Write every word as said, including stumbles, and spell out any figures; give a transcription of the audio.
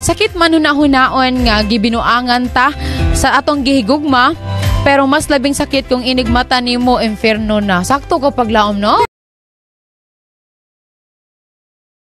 sakit man hunahunaon nga gibinuangan ta sa atong gihigugma, pero mas labing sakit kung inigmata nimo inferno na. Sakto ko paglaom, no?